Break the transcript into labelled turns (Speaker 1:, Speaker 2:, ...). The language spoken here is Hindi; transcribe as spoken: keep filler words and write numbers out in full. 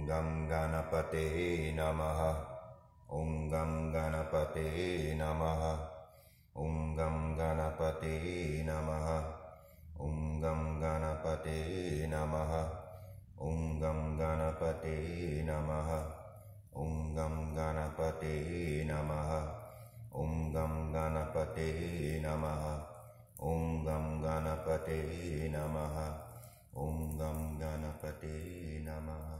Speaker 1: गं गणपते नमः। ॐ गं गणपते नमः। ॐ गं गणपते नमः। ॐ गं गणपते नमः। ॐ गं गणपते नमः। ॐ गं गणपते नमः। ॐ गं गणपते नमः। ॐ गं गणपते नमः। ॐ गं गणपते नमः।